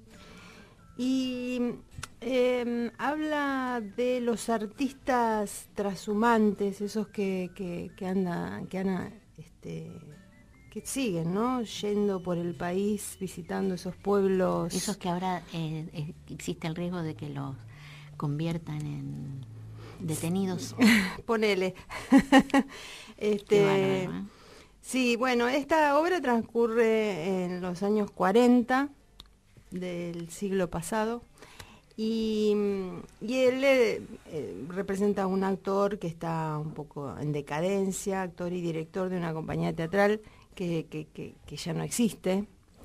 Y eh, habla de los artistas trashumantes, esos que, que, que andan, que andan, este, que siguen, ¿no? Yendo por el país, visitando esos pueblos. Esos que ahora eh, eh, existe el riesgo de que los conviertan en detenidos. Ponele. este, Qué bárbaro, ¿eh? Sí, bueno, esta obra transcurre en los años cuarenta del siglo pasado y, y él eh, eh, representa a un actor que está un poco en decadencia, actor y director de una compañía teatral que, que, que, que ya no existe,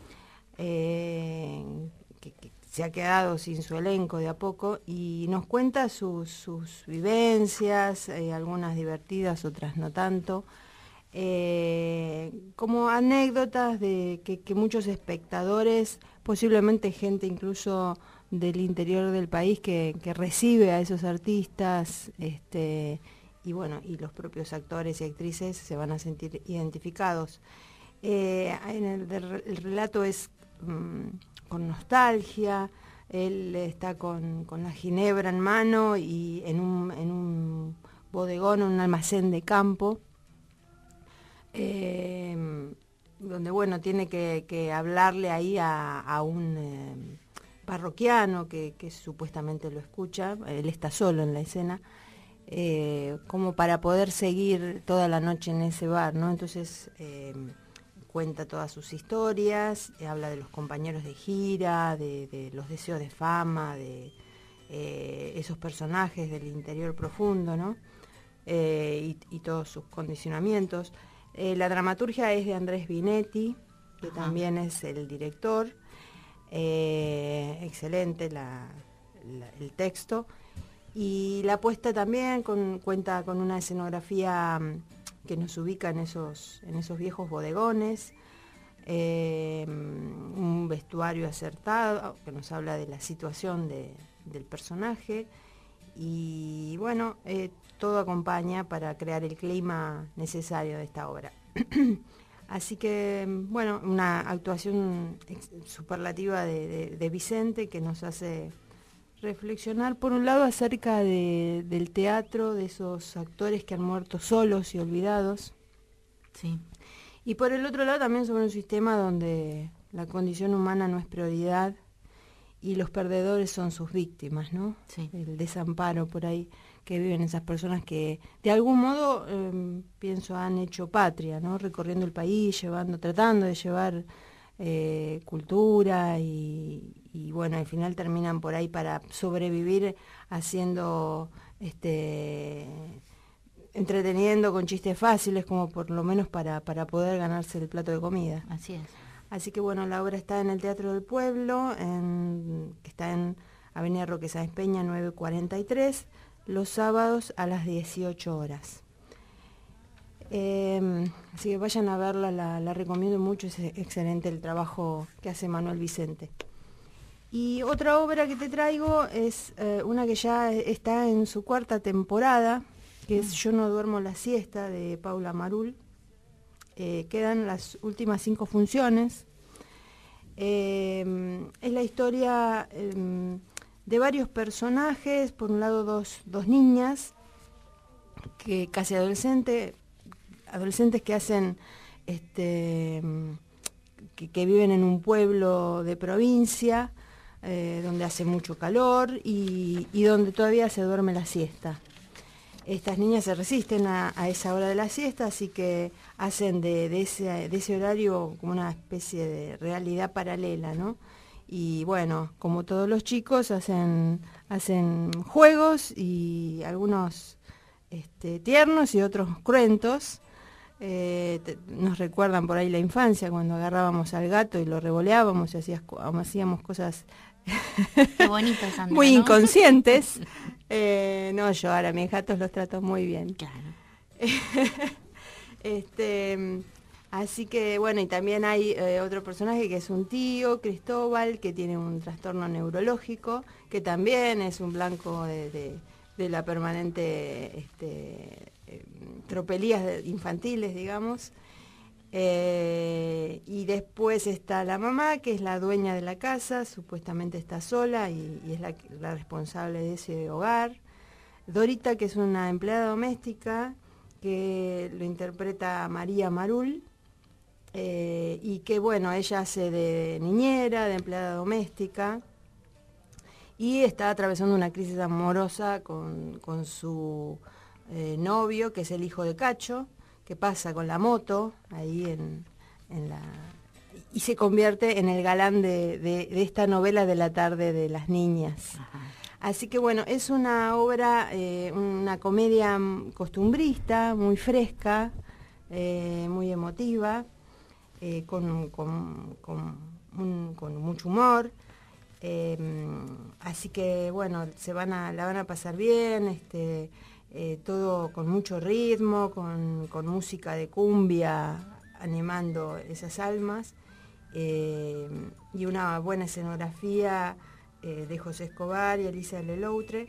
eh, que, que se ha quedado sin su elenco de a poco y nos cuenta sus, sus vivencias, eh, algunas divertidas, otras no tanto. Eh, como anécdotas de que, que muchos espectadores, posiblemente gente incluso del interior del país que, que recibe a esos artistas, este, y bueno, y los propios actores y actrices se van a sentir identificados. Eh, en el, el relato es mmm, con nostalgia, él está con, con la ginebra en mano y en un, en un bodegón, un almacén de campo. Eh, donde bueno tiene que, que hablarle ahí a, a un eh, parroquiano que, que supuestamente lo escucha, él está solo en la escena, eh, como para poder seguir toda la noche en ese bar, ¿no? Entonces eh, cuenta todas sus historias, eh, habla de los compañeros de gira, de, de los deseos de fama, de eh, esos personajes del interior profundo, ¿no? Eh, y, y todos sus condicionamientos. Eh, la dramaturgia es de Andrés Binetti, que Ajá. también es el director. Eh, excelente la, la, el texto. Y la puesta también con, cuenta con una escenografía que nos ubica en esos, en esos viejos bodegones. Eh, un vestuario acertado que nos habla de la situación de, del personaje. Y bueno, eh, todo acompaña para crear el clima necesario de esta obra. Así que, bueno, una actuación superlativa de, de, de Vicente que nos hace reflexionar, por un lado, acerca de, del teatro, de esos actores que han muerto solos y olvidados. Sí. Y por el otro lado también sobre un sistema donde la condición humana no es prioridad y los perdedores son sus víctimas, ¿no? Sí. El desamparo por ahí que viven esas personas que de algún modo, eh, pienso, han hecho patria, ¿no? Recorriendo el país, llevando, tratando de llevar eh, cultura y, y bueno, al final terminan por ahí para sobrevivir haciendo, este, entreteniendo con chistes fáciles, como por lo menos para, para poder ganarse el plato de comida. Así es. Así que bueno, la obra está en el Teatro del Pueblo, en, que está en Avenida Roque Sáenz Peña nueve cuarenta y tres, los sábados a las dieciocho horas. Eh, así que vayan a verla, la, la recomiendo mucho, es excelente el trabajo que hace Manuel Vicente. Y otra obra que te traigo es eh, una que ya está en su cuarta temporada, que es Yo no duermo la siesta, de Paula Marul. Eh, quedan las últimas cinco funciones. Eh, es la historia eh, de varios personajes, por un lado dos, dos niñas, que casi adolescentes, adolescentes que hacen, este, que, que viven en un pueblo de provincia, eh, donde hace mucho calor y, y donde todavía se duerme la siesta. Estas niñas se resisten a, a esa hora de la siesta, así que hacen de, de, ese, de ese horario como una especie de realidad paralela, ¿no? Y bueno, como todos los chicos, hacen, hacen juegos y algunos este, tiernos y otros cruentos. Eh, te, nos recuerdan por ahí la infancia, cuando agarrábamos al gato y lo revoleábamos y hacías, hacíamos cosas Qué bonito, Sandra, muy ¿no? inconscientes. Eh, no, yo ahora mis gatos los trato muy bien. Claro. este, así que bueno, y también hay eh, otro personaje que es un tío, Cristóbal, que tiene un trastorno neurológico, que también es un blanco de, de, de la permanente este, eh, tropelías de, infantiles, digamos. Eh, y después está la mamá, que es la dueña de la casa, supuestamente está sola y, y es la, la responsable de ese hogar. Dorita, que es una empleada doméstica, que lo interpreta María Marul, eh, y que bueno, ella hace de niñera, de empleada doméstica, y está atravesando una crisis amorosa con, con su eh, novio, que es el hijo de Cacho, que pasa con la moto ahí en, en la... y se convierte en el galán de, de, de esta novela de la tarde de las niñas. Ajá. Así que bueno, es una obra, eh, una comedia costumbrista, muy fresca, eh, muy emotiva, eh, con, con, con, un, con mucho humor. Eh, así que bueno, se van a, la van a pasar bien, este, eh, todo con mucho ritmo, con, con música de cumbia animando esas almas, eh, y una buena escenografía eh, de José Escobar y Elisa Leloutre.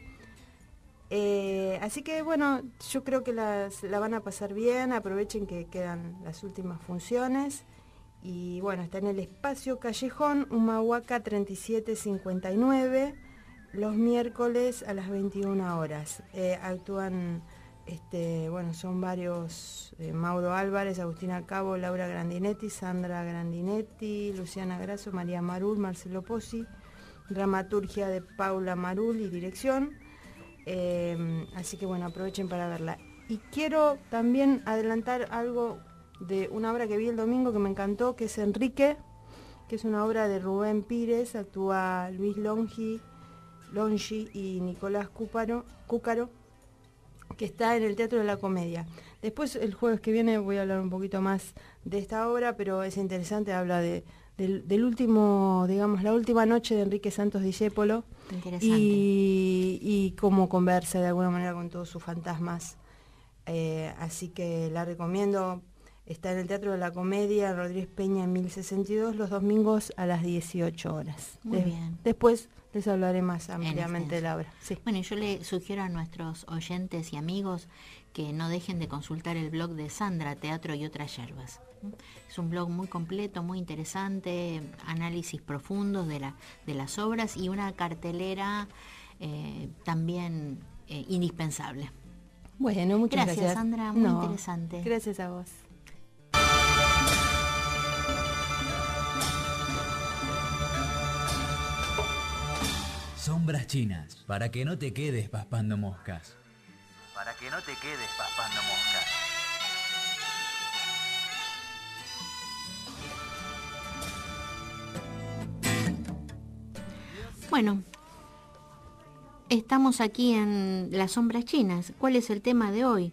Eh, así que bueno, yo creo que las, la van a pasar bien, aprovechen que quedan las últimas funciones. Y bueno, está en el Espacio Callejón Humahuaca treinta y siete cincuenta y nueve, los miércoles a las veintiuna horas. Eh, actúan, este, bueno, son varios, eh, Mauro Álvarez, Agustina Cabo, Laura Grandinetti, Sandra Grandinetti, Luciana Grasso, María Marul, Marcelo Pozzi, dramaturgia de Paula Marul y dirección. Eh, así que bueno, aprovechen para verla. Y quiero también adelantar algo de una obra que vi el domingo que me encantó, que es Enrique, que es una obra de Rubén Pires, actúa Luis Longi, Longi y Nicolás Cúparo, Cúcaro, que está en el Teatro de la Comedia. Después, el jueves que viene, voy a hablar un poquito más de esta obra, pero es interesante, habla de, del, del último, digamos, la última noche de Enrique Santos Discépolo, y, y cómo conversa de alguna manera con todos sus fantasmas. Eh, así que la recomiendo. Está en el Teatro de la Comedia, Rodríguez Peña, en mil sesenta y dos, los domingos a las dieciocho horas. Muy de, bien. Después les hablaré más ampliamente de la obra. Sí. Bueno, yo le sugiero a nuestros oyentes y amigos que no dejen de consultar el blog de Sandra, Teatro y otras yerbas. Es un blog muy completo, muy interesante, análisis profundos de, la, de las obras y una cartelera eh, también eh, indispensable. Bueno, muchas gracias. Gracias, Sandra, muy no, interesante. Gracias a vos. Sombras chinas, para que no te quedes paspando moscas. Para que no te quedes paspando moscas. Bueno, estamos aquí en Las Sombras Chinas. ¿Cuál es el tema de hoy?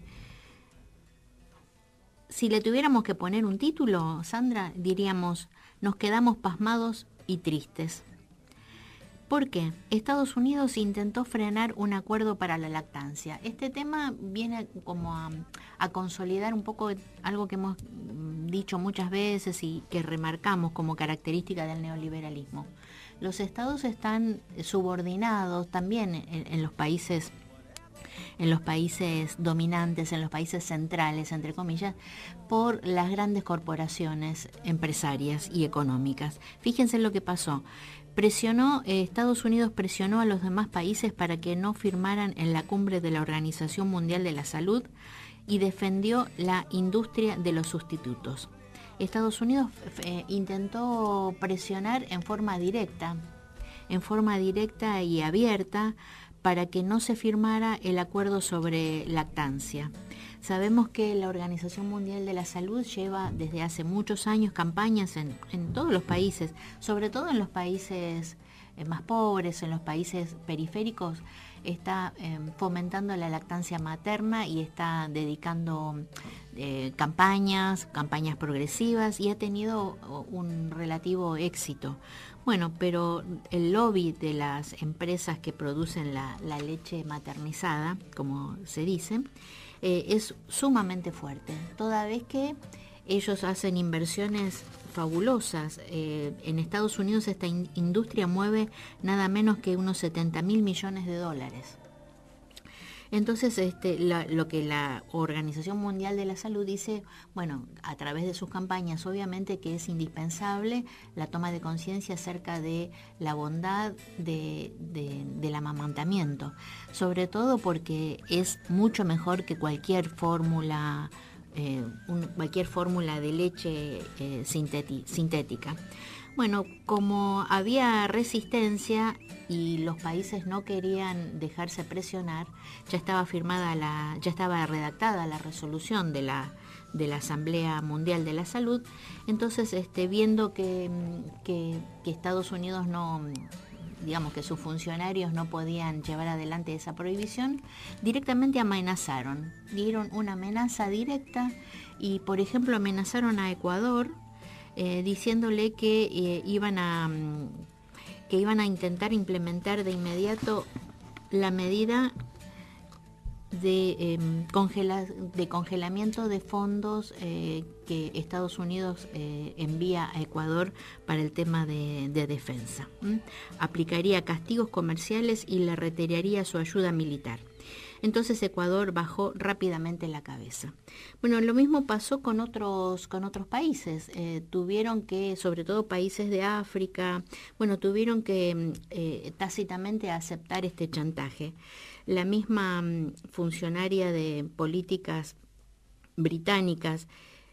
Si le tuviéramos que poner un título, Sandra, diríamos, nos quedamos pasmados y tristes. ¿Por qué? Estados Unidos intentó frenar un acuerdo para la lactancia. Este tema viene como a, a consolidar un poco algo que hemos dicho muchas veces y que remarcamos como característica del neoliberalismo. Los estados están subordinados también en, en los países en los países dominantes, en los países centrales, entre comillas, por las grandes corporaciones empresarias y económicas. Fíjense lo que pasó. Presionó, eh, Estados Unidos presionó a los demás países para que no firmaran en la cumbre de la Organización Mundial de la Salud y defendió la industria de los sustitutos. Estados Unidos eh, intentó presionar en forma directa, en forma directa y abierta, para que no se firmara el acuerdo sobre lactancia. Sabemos que la Organización Mundial de la Salud lleva desde hace muchos años campañas en, en todos los países, sobre todo en los países eh, más pobres, en los países periféricos, está eh, fomentando la lactancia materna y está dedicando eh, campañas, campañas progresivas, y ha tenido un relativo éxito. Bueno, pero el lobby de las empresas que producen la, la leche maternizada, como se dice, eh, es sumamente fuerte, toda vez que ellos hacen inversiones fabulosas. Eh, en Estados Unidos esta in- industria mueve nada menos que unos setenta mil millones de dólares. Entonces, este, la, lo que la Organización Mundial de la Salud dice, bueno, a través de sus campañas, obviamente que es indispensable la toma de conciencia acerca de la bondad de, de, del amamantamiento, sobre todo porque es mucho mejor que cualquier fórmula, eh, un, cualquier fórmula de leche eh, sintéti, sintética. Bueno, como había resistencia y los países no querían dejarse presionar, ya estaba firmada la, ya estaba redactada la resolución de la, de la Asamblea Mundial de la Salud. Entonces, este, viendo que, que, que Estados Unidos no, digamos que sus funcionarios no podían llevar adelante esa prohibición, directamente amenazaron, dieron una amenaza directa y, por ejemplo, amenazaron a Ecuador, Eh, diciéndole que eh, iban a que iban a intentar implementar de inmediato la medida de, eh, congela, de congelamiento de fondos eh, que Estados Unidos eh, envía a Ecuador para el tema de, de defensa. ¿Mm? Aplicaría castigos comerciales y le retiraría su ayuda militar. Entonces Ecuador bajó rápidamente la cabeza. Bueno, lo mismo pasó con otros, con otros países. Eh, tuvieron que, sobre todo países de África, bueno, tuvieron que eh, tácitamente aceptar este chantaje. La misma mm, funcionaria de políticas británicas,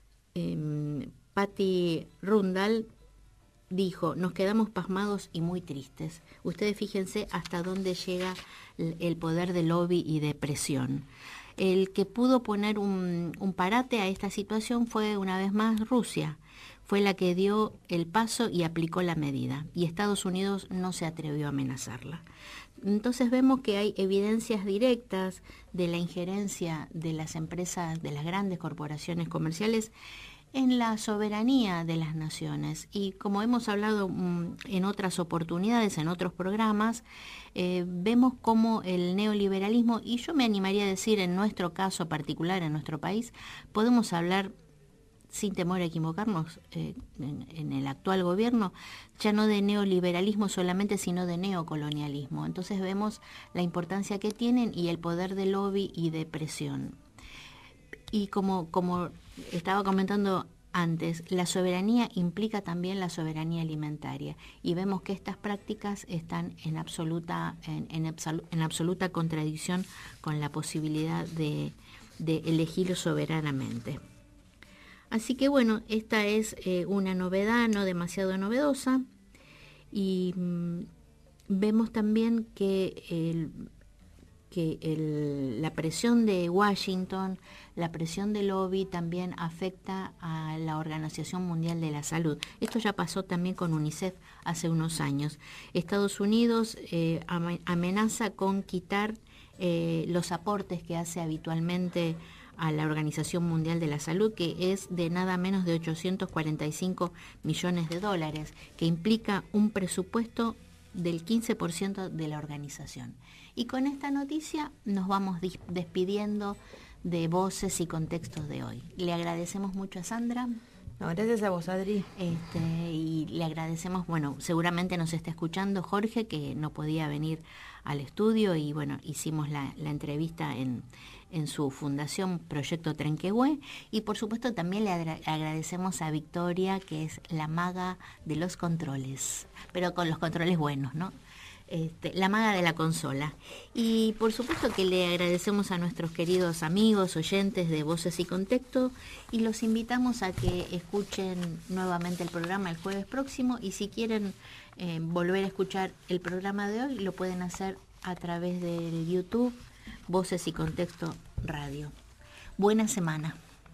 eh, Patty Rundall, dijo, nos quedamos pasmados y muy tristes. Ustedes fíjense hasta dónde llega el poder de lobby y de presión. El que pudo poner un, un parate a esta situación fue una vez más Rusia. Fue la que dio el paso y aplicó la medida. Y Estados Unidos no se atrevió a amenazarla. Entonces vemos que hay evidencias directas de la injerencia de las empresas, de las grandes corporaciones comerciales en la soberanía de las naciones. Y como hemos hablado mm, en otras oportunidades, en otros programas, eh, vemos cómo el neoliberalismo, y yo me animaría a decir en nuestro caso particular, en nuestro país, podemos hablar sin temor a equivocarnos eh, en, en el actual gobierno, ya no de neoliberalismo solamente, sino de neocolonialismo. Entonces vemos la importancia que tienen y el poder de lobby y de presión. Y como, como estaba comentando antes, la soberanía implica también la soberanía alimentaria. Y vemos que estas prácticas están en absoluta, en, en, absolu, en absoluta contradicción con la posibilidad de, de elegir soberanamente. Así que bueno, esta es eh, una novedad no demasiado novedosa. Y mmm, vemos también que el... que el, la presión de Washington, la presión de lobby también afecta a la Organización Mundial de la Salud. Esto ya pasó también con UNICEF hace unos años. Estados Unidos eh, amenaza con quitar eh, los aportes que hace habitualmente a la Organización Mundial de la Salud, que es de nada menos de ochocientos cuarenta y cinco millones de dólares, que implica un presupuesto del quince por ciento de la organización. Y con esta noticia nos vamos despidiendo de Voces y Contextos de hoy. Le agradecemos mucho a Sandra. No, gracias a vos, Adri. Este, y le agradecemos, bueno, seguramente nos está escuchando Jorge, que no podía venir al estudio, y bueno, hicimos la, la entrevista en, en su fundación Proyecto Trenquehue, y por supuesto también le agra- agradecemos a Victoria, que es la maga de los controles, pero con los controles buenos, ¿no? Este, la maga de la consola. Y por supuesto que le agradecemos a nuestros queridos amigos, oyentes de Voces y Contexto, y los invitamos a que escuchen nuevamente el programa el jueves próximo, y si quieren eh, volver a escuchar el programa de hoy, lo pueden hacer a través del YouTube Voces y Contexto Radio. Buena semana.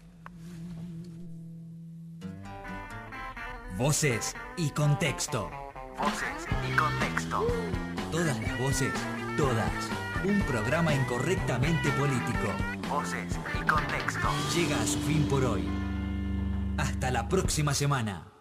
Voces y Contexto. Voces y Contexto. Todas las voces, todas. Un programa incorrectamente político. Voces y Contexto. Llega a su fin por hoy. Hasta la próxima semana.